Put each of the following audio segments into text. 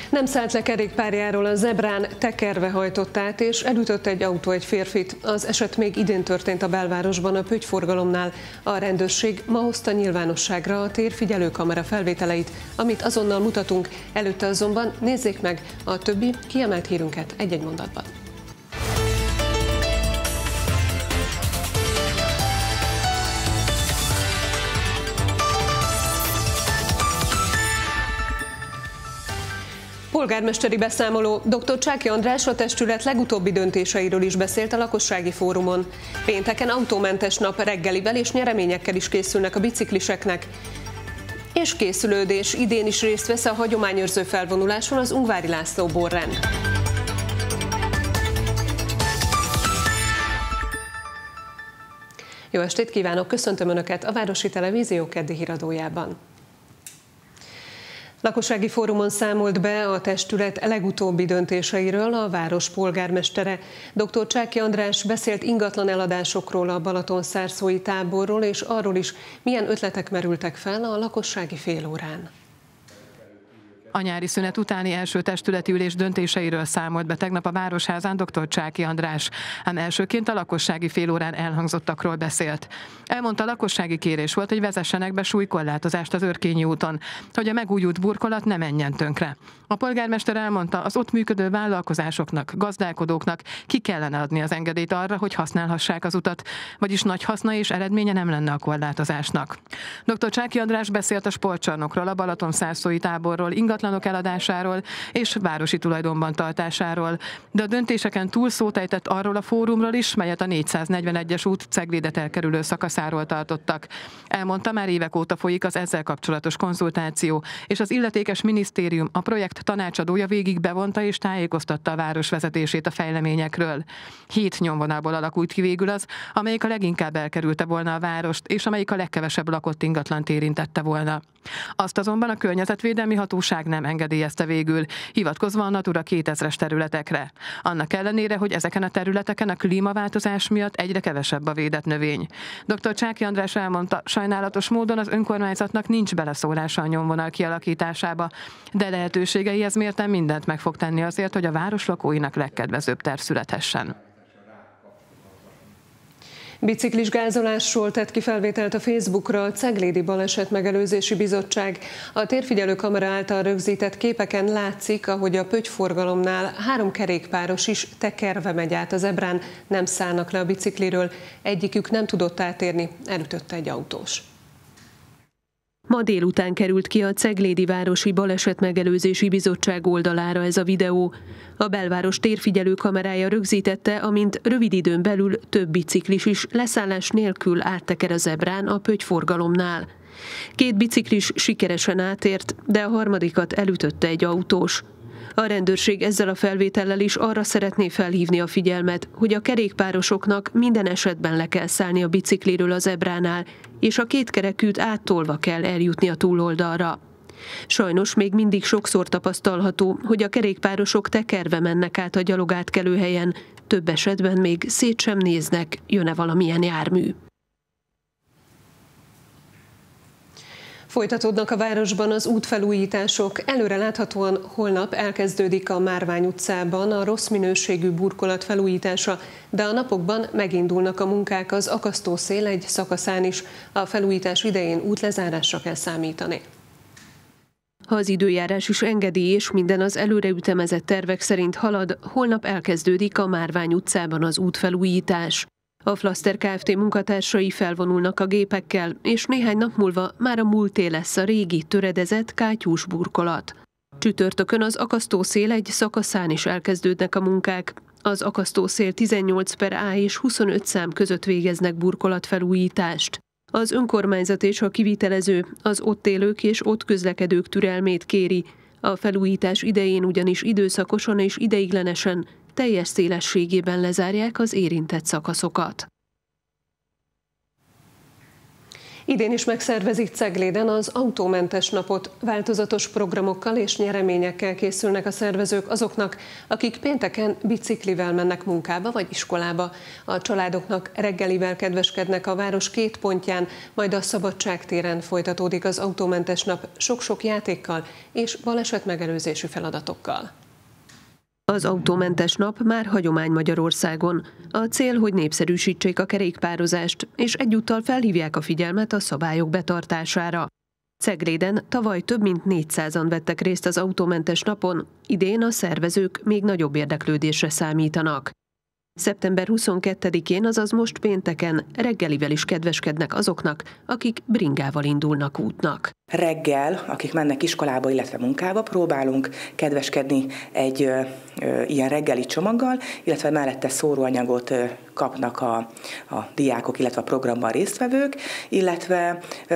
Nem szállt le kerékpárjáról a zebrán, tekerve hajtott át, és elütött egy autó egy férfit. Az eset még idén történt a belvárosban, a Pöttyforgalomnál. A rendőrség ma hozta nyilvánosságra a térfigyelőkamera felvételeit, amit azonnal mutatunk. Előtte azonban nézzék meg a többi kiemelt hírünket egy-egy mondatban. Polgármesteri beszámoló. Dr. Csáky András a testület legutóbbi döntéseiről is beszélt a lakossági fórumon. Pénteken autómentes nap, reggelivel és nyereményekkel is készülnek a bicikliseknek. És készülődés, idén is részt vesz a hagyományőrző felvonuláson az Ungvári László borrend. Jó estét kívánok, köszöntöm Önöket a Városi Televízió keddi híradójában. Lakossági fórumon számolt be a testület legutóbbi döntéseiről a város polgármestere. Dr. Csáky András beszélt ingatlan eladásokról, a Balatonszárszói táborról és arról is, milyen ötletek merültek fel a lakossági félórán. A nyári szünet utáni első testületi ülés döntéseiről számolt be tegnap a Városházán dr. Csáky András, ám elsőként a lakossági félórán elhangzottakról beszélt. Elmondta, a lakossági kérés volt, hogy vezessenek be súlykorlátozást az Örkényi úton, hogy a megújult burkolat ne menjen tönkre. A polgármester elmondta, az ott működő vállalkozásoknak, gazdálkodóknak ki kellene adni az engedélyt arra, hogy használhassák az utat, vagyis nagy haszna és eredménye nem lenne a korlátozásnak. Dr. Csáky András beszélt a sportcsarnokról, a Balatonszárszói táborról, ingatlanok eladásáról és városi tulajdonban tartásáról, de a döntéseken túl szót ejtett arról a fórumról is, melyet a 441-es út Ceglédet elkerülő szakaszáról tartottak. Elmondta, már évek óta folyik az ezzel kapcsolatos konzultáció, és az illetékes minisztérium, a projekt tanácsadója végig bevonta és tájékoztatta a város vezetését a fejleményekről. 7 nyomvonalból alakult ki végül az, amelyik a leginkább elkerülte volna a várost, és amelyik a legkevesebb lakott ingatlant érintette volna. Azt azonban a környezetvédelmi hatóság nem engedélyezte végül, hivatkozva a Natura 2000-es területekre. Annak ellenére, hogy ezeken a területeken a klímaváltozás miatt egyre kevesebb a védett növény. Dr. Csáky András elmondta, sajnálatos módon az önkormányzatnak nincs beleszólása a nyomvonal kialakításába, de lehetőségeihez mérten mindent meg fog tenni azért, hogy a város lakóinak legkedvezőbb terv születhessen. Biciklis gázolásról tett ki felvételt a Facebookra a Ceglédi Baleset Megelőzési Bizottság. A térfigyelő kamera által rögzített képeken látszik, ahogy a Pöttyforgalomnál 3 kerékpáros is tekerve megy át a zebrán, nem szállnak le a bicikliről. Egyikük nem tudott átérni, elütötte egy autós. Ma délután került ki a Ceglédi Városi Baleset Megelőzési Bizottság oldalára ez a videó. A belváros térfigyelő kamerája rögzítette, amint rövid időn belül több biciklis is leszállás nélkül átteker a zebrán a Pöttyforgalomnál. 2 biciklis sikeresen átért, de a harmadikat elütötte egy autós. A rendőrség ezzel a felvétellel is arra szeretné felhívni a figyelmet, hogy a kerékpárosoknak minden esetben le kell szállni a bicikliről a zebránál, és a 2 kerekűt áttolva kell eljutni a túloldalra. Sajnos még mindig sokszor tapasztalható, hogy a kerékpárosok tekerve mennek át a gyalogátkelőhelyen, több esetben még szét sem néznek, jön-e valamilyen jármű. Folytatódnak a városban az útfelújítások. Előreláthatóan holnap elkezdődik a Márvány utcában a rossz minőségű burkolat felújítása, de a napokban megindulnak a munkák az Akasztószél egy szakaszán is. A felújítás idején útlezárásra kell számítani. Ha az időjárás is engedi és minden az előreütemezett tervek szerint halad, holnap elkezdődik a Márvány utcában az útfelújítás. A Flaszter Kft. Munkatársai felvonulnak a gépekkel, és néhány nap múlva már a múlté lesz a régi, töredezett kátyús burkolat. Csütörtökön az Akasztószél egy szakaszán is elkezdődnek a munkák. Az Akasztószél 18/A és 25 szám között végeznek burkolatfelújítást. Az önkormányzat és a kivitelező az ott élők és ott közlekedők türelmét kéri. A felújítás idején ugyanis időszakosan és ideiglenesen teljes szélességében lezárják az érintett szakaszokat. Idén is megszervezik Cegléden az autómentes napot. Változatos programokkal és nyereményekkel készülnek a szervezők azoknak, akik pénteken biciklivel mennek munkába vagy iskolába. A családoknak reggelivel kedveskednek a város két pontján, majd a Szabadságtéren folytatódik az autómentes nap sok-sok játékkal és balesetmegelőzési feladatokkal. Az autómentes nap már hagyomány Magyarországon. A cél, hogy népszerűsítsék a kerékpározást, és egyúttal felhívják a figyelmet a szabályok betartására. Cegléden tavaly több mint 400-an vettek részt az autómentes napon, idén a szervezők még nagyobb érdeklődésre számítanak. Szeptember 22-én, azaz most pénteken reggelivel is kedveskednek azoknak, akik bringával indulnak útnak. Reggel, akik mennek iskolába, illetve munkába, próbálunk kedveskedni egy ilyen reggeli csomaggal, illetve mellette szóróanyagot kapnak a diákok, illetve a programban résztvevők, illetve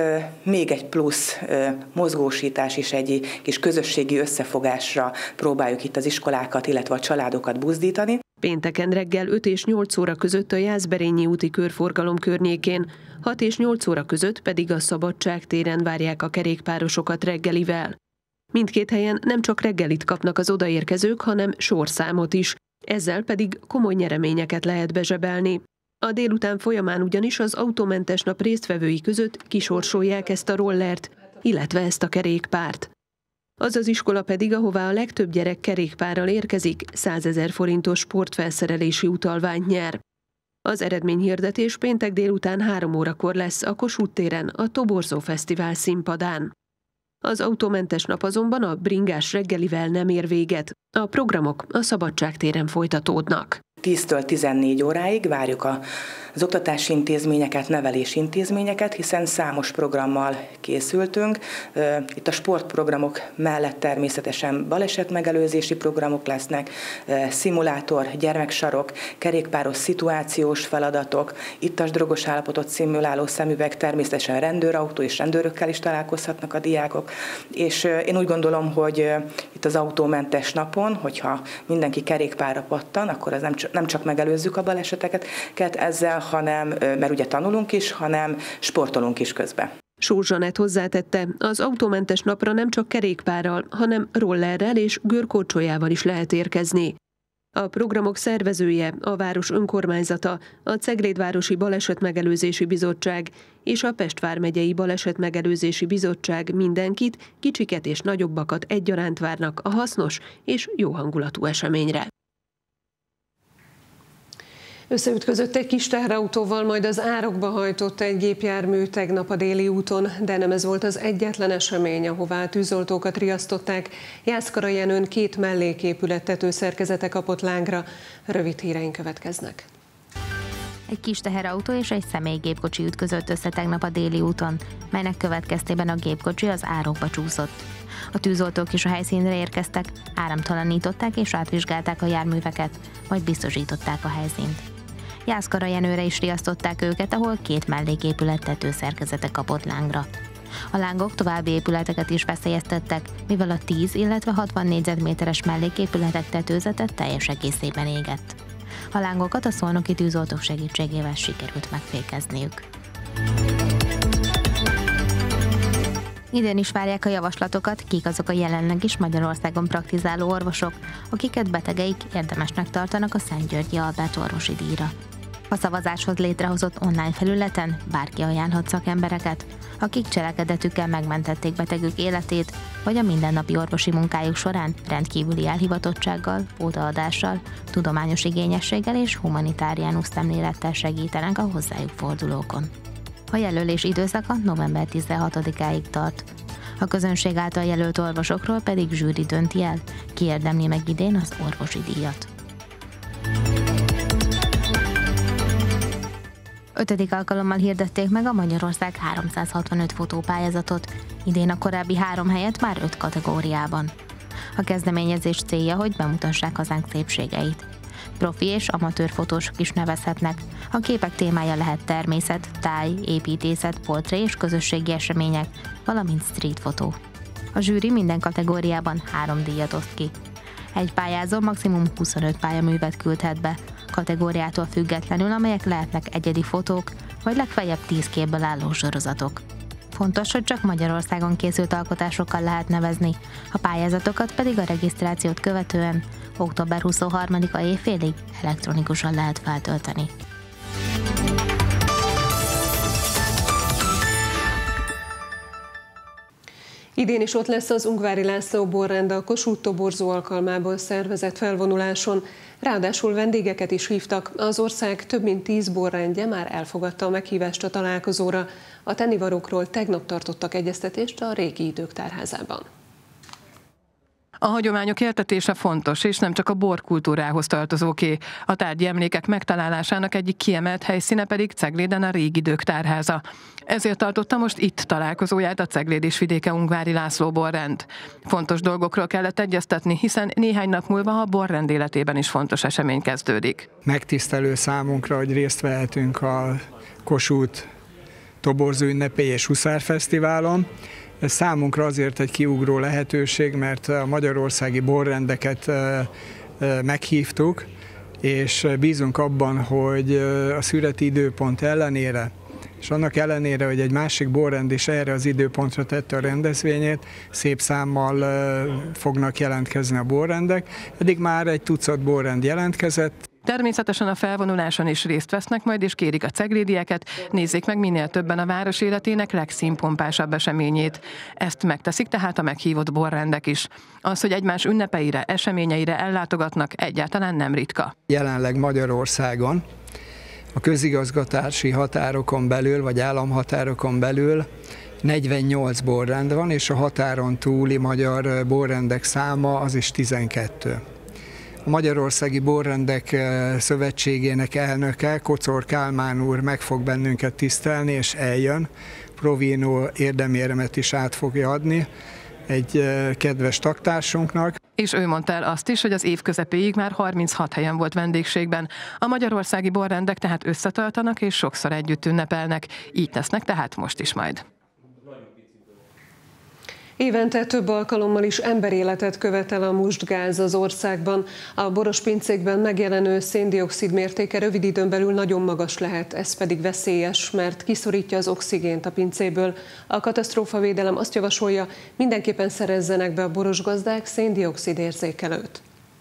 még egy plusz mozgósítás és egy kis közösségi összefogásra próbáljuk itt az iskolákat, illetve a családokat buzdítani. Pénteken reggel 5 és 8 óra között a Jászberényi úti körforgalom környékén, 6 és 8 óra között pedig a Szabadságtéren várják a kerékpárosokat reggelivel. Mindkét helyen nem csak reggelit kapnak az odaérkezők, hanem sorszámot is, ezzel pedig komoly nyereményeket lehet bezsebelni. A délután folyamán ugyanis az autómentes nap résztvevői között kisorsolják ezt a rollert, illetve ezt a kerékpárt. Az az iskola pedig, ahová a legtöbb gyerek kerékpárral érkezik, 100 000 forintos sportfelszerelési utalványt nyer. Az eredményhirdetés péntek délután 3 órakor lesz a Kossuth téren, a Toborzó Fesztivál színpadán. Az autómentes nap azonban a bringás reggelivel nem ér véget. A programok a Szabadságtéren folytatódnak. 10-től 14 óráig várjuk az oktatási intézményeket, nevelési intézményeket, hiszen számos programmal készültünk. Itt a sportprogramok mellett természetesen balesetmegelőzési programok lesznek, szimulátor, gyermeksarok, kerékpáros szituációs feladatok, ittas drogos állapotot szimuláló szemüveg, természetesen rendőrautó és rendőrökkel is találkozhatnak a diákok. És én úgy gondolom, hogy itt az autómentes napon, hogyha mindenki kerékpárra pattan, akkor az nem csak megelőzzük a baleseteket ezzel, hanem, mert ugye tanulunk is, hanem sportolunk is közben. Sós Zsanett hozzátette, az autómentes napra nem csak kerékpárral, hanem rollerrel és görkorcsolyával is lehet érkezni. A programok szervezője, a város önkormányzata, a Ceglédvárosi Balesetmegelőzési Bizottság és a Pest vármegyei Balesetmegelőzési Bizottság mindenkit, kicsiket és nagyobbakat egyaránt várnak a hasznos és jó hangulatú eseményre. Összeütközött egy kis teherautóval, majd az árokba hajtott egy gépjármű tegnap a Déli úton, de nem ez volt az egyetlen esemény, ahová tűzoltókat riasztották. Jászkara-Jenőn 2 melléképület tetőszerkezete kapott lángra. Rövid híreink következnek. Egy kis teherautó és egy személygépkocsi ütközött össze tegnap a Déli úton, melynek következtében a gépkocsi az árokba csúszott. A tűzoltók is a helyszínre érkeztek, áramtalanították és átvizsgálták a járműveket, majd biztosították a helyszínt. Jászkara-Jenőre is riasztották őket, ahol 2 melléképület tetőszerkezete kapott lángra. A lángok további épületeket is veszélyeztettek, mivel a 10, illetve 60 négyzetméteres melléképületek tetőzete teljes egészében égett. A lángokat a szolnoki tűzoltók segítségével sikerült megfékezniük. Idén is várják a javaslatokat, kik azok a jelenleg is Magyarországon praktizáló orvosok, akiket betegeik érdemesnek tartanak a Szentgyörgyi Albert orvosi díjra. A szavazáshoz létrehozott online felületen bárki ajánlhat szakembereket, akik cselekedetükkel megmentették betegük életét, vagy a mindennapi orvosi munkájuk során rendkívüli elhivatottsággal, odaadással, tudományos igényességgel és humanitáriánus szemlélettel segítenek a hozzájuk fordulókon. A jelölés időszaka november 16-áig tart. A közönség által jelölt orvosokról pedig zsűri dönti el, ki érdemli meg idén az orvosi díjat. 5. alkalommal hirdették meg a Magyarország 365 fotópályázatot, idén a korábbi 3 helyett már 5 kategóriában. A kezdeményezés célja, hogy bemutassák hazánk szépségeit. Profi és amatőr fotósok is nevezhetnek. A képek témája lehet természet, táj, építészet, portré és közösségi események, valamint street fotó. A zsűri minden kategóriában 3 díjat oszt ki. Egy pályázó maximum 25 pályaművet küldhet be, kategóriától függetlenül, amelyek lehetnek egyedi fotók, vagy legfeljebb 10 képből álló sorozatok. Fontos, hogy csak Magyarországon készült alkotásokkal lehet nevezni, a pályázatokat pedig a regisztrációt követően október 23-a éjfélig elektronikusan lehet feltölteni. Idén is ott lesz az Ungvári László borrend a Kossuth toborzó alkalmából szervezett felvonuláson. Ráadásul vendégeket is hívtak. Az ország több mint 10 borrendje már elfogadta a meghívást a találkozóra. A tennivalókról tegnap tartottak egyeztetést a Régi Idők Tárházában. A hagyományok éltetése fontos, és nem csak a borkultúrához tartozóké. A tárgyi emlékek megtalálásának egyik kiemelt helyszíne pedig Cegléden a Régi Idők Tárháza. Ezért tartotta most itt találkozóját a Cegléd és vidéke Ungvári László borrend. Fontos dolgokról kellett egyeztetni, hiszen néhány nap múlva a borrend életében is fontos esemény kezdődik. Megtisztelő számunkra, hogy részt vehetünk a Kossuth toborzó ünnepély és huszárfesztiválon. Ez számunkra azért egy kiugró lehetőség, mert a magyarországi borrendeket meghívtuk, és bízunk abban, hogy a szüreti időpont ellenére, és annak ellenére, hogy egy másik borrend is erre az időpontra tette a rendezvényét, szép számmal fognak jelentkezni a borrendek. Eddig már egy tucat borrend jelentkezett. Természetesen a felvonuláson is részt vesznek majd, és kérik a ceglédieket, nézzék meg minél többen a város életének legszínpompásabb eseményét. Ezt megteszik tehát a meghívott borrendek is. Az, hogy egymás ünnepeire, eseményeire ellátogatnak, egyáltalán nem ritka. Jelenleg Magyarországon a közigazgatási határokon belül, vagy államhatárokon belül 48 borrend van, és a határon túli magyar borrendek száma az is 12. A Magyarországi Borrendek Szövetségének elnöke, Kocor Kálmán úr meg fog bennünket tisztelni, és eljön. Provino érdemérmet is át fogja adni egy kedves taktársunknak. És ő mondta el azt is, hogy az év közepéig már 36 helyen volt vendégségben. A magyarországi borrendek tehát összetartanak és sokszor együtt ünnepelnek. Így tesznek tehát most is majd. Évente több alkalommal is emberéletet követel a mustgáz az országban. A boros pincékben megjelenő szén-dioxid mértéke rövid időn belül nagyon magas lehet, ez pedig veszélyes, mert kiszorítja az oxigént a pincéből. A katasztrófavédelem azt javasolja, mindenképpen szerezzenek be a boros gazdák szén-dioxid érzékelőt.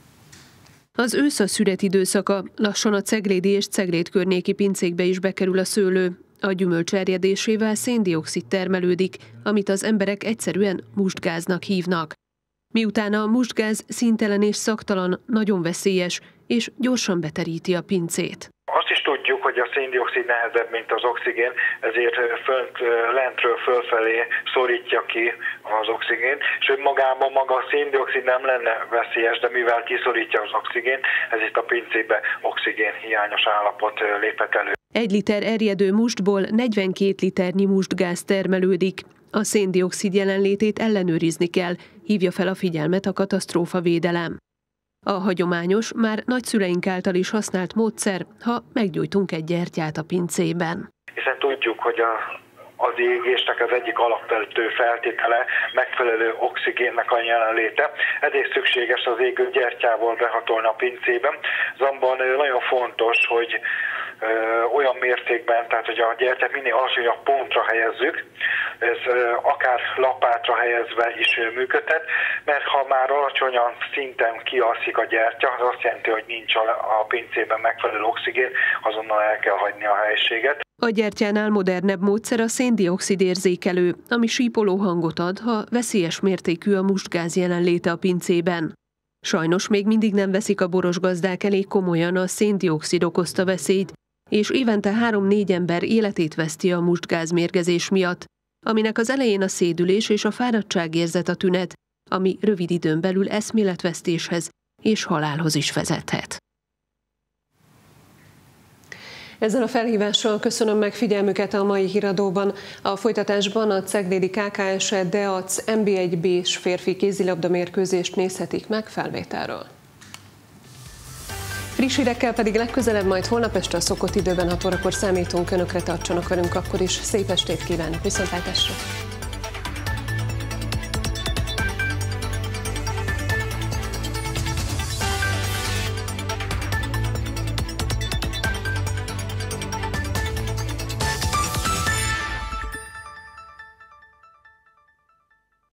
Az ősz a szüret időszaka, lassan a ceglédi és Cegléd környéki pincékbe is bekerül a szőlő. A gyümölcs erjedésével szén-dioxid termelődik, amit az emberek egyszerűen mustgáznak hívnak. Miután a mustgáz színtelen és szagtalan, nagyon veszélyes, és gyorsan beteríti a pincét. Azt is tudjuk, hogy a szén-dioxid nehezebb, mint az oxigén, ezért lentről fölfelé szorítja ki az oxigént, és önmagában maga a szén-dioxid nem lenne veszélyes, de mivel kiszorítja az oxigént, ezért a pincébe oxigén hiányos állapot léphet elő. 1 liter erjedő mustból 42 liternyi mustgáz termelődik. A szén-dioxid jelenlétét ellenőrizni kell, hívja fel a figyelmet a katasztrófavédelem. A hagyományos, már nagyszüleink által is használt módszer, ha meggyújtunk egy gyertyát a pincében. Hiszen tudjuk, hogy az égésnek az egyik alapvető feltétele megfelelő oxigénnek a jelenléte. Ezért szükséges az égő gyertyával behatolni a pincében. Azonban nagyon fontos, hogy olyan mértékben, tehát hogy a gyertyát minél alacsonyabb pontra helyezzük, ez akár lapátra helyezve is működhet, mert ha már alacsonyan szinten kialszik a gyertya, az azt jelenti, hogy nincs a pincében megfelelő oxigén, azonnal el kell hagyni a helységet. A gyertyánál modernebb módszer a szén-dioxid érzékelő, ami sípoló hangot ad, ha veszélyes mértékű a mustgáz jelenléte a pincében. Sajnos még mindig nem veszik a boros gazdák elég komolyan a szén-dioxid okozta veszélyt, és évente 3-4 ember életét veszti a mustgázmérgezés miatt, aminek az elején a szédülés és a fáradtságérzet a tünet, ami rövid időn belül eszméletvesztéshez és halálhoz is vezethet. Ezzel a felhívással köszönöm meg figyelmüket a mai híradóban. A folytatásban a ceglédi KKS Deac NB1B-s férfi kézilabda mérkőzést nézhetik meg felvételről. Friss hírekkel pedig legközelebb majd holnap este a szokott időben 6 órakor számítunk önökre, tartsanak velünk akkor is. Szép estét kívánok, viszontlátásra!